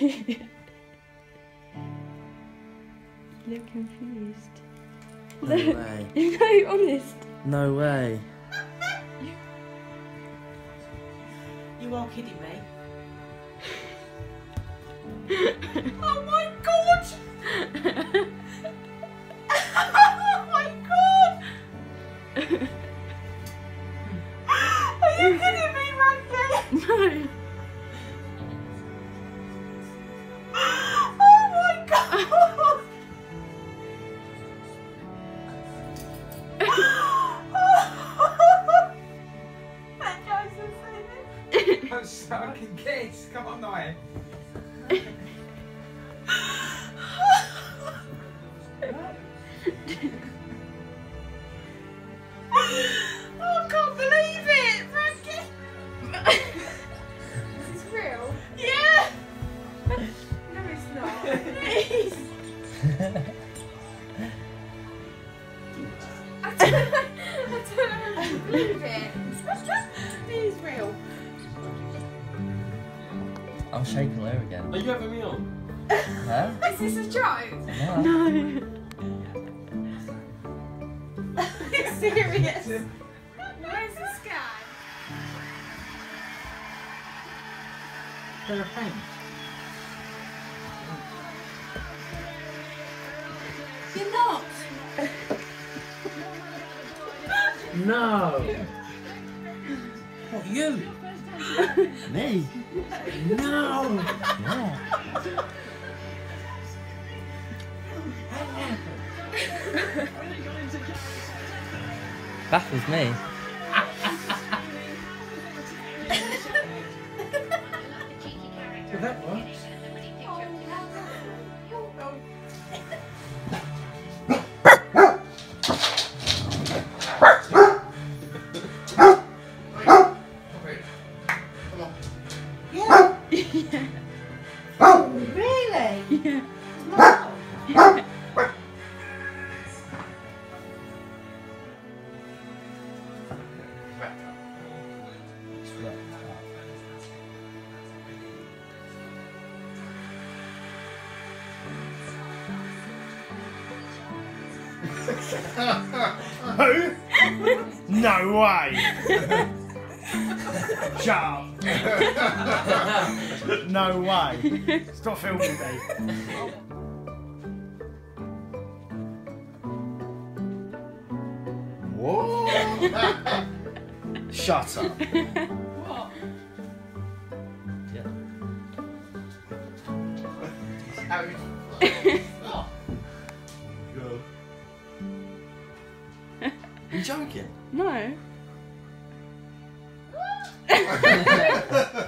You look confused. No way. You're very honest. No way. You are kidding me. Oh my god! Oh my god! Are you kidding me, Randy? No. Oh my god! I'm so I can guess. Come on, Niall. Oh, I can't believe it, Frankie. Is this real? Yeah. No, it's not. Please. I don't know how to believe it. It is real. I'm shaking her again. Are you having me on? Huh? Is this a joke? No. No. Are you serious? Where's the scan? They're a pain. You're not. No. What, you? Me? No. Yeah. Baffles me. So that works. Yeah. Yeah. Really? Yeah. No. Who? No way. Shut up. No way. Stop filming me. What? Shut up. What? Yeah. Oh. God. You joking? No.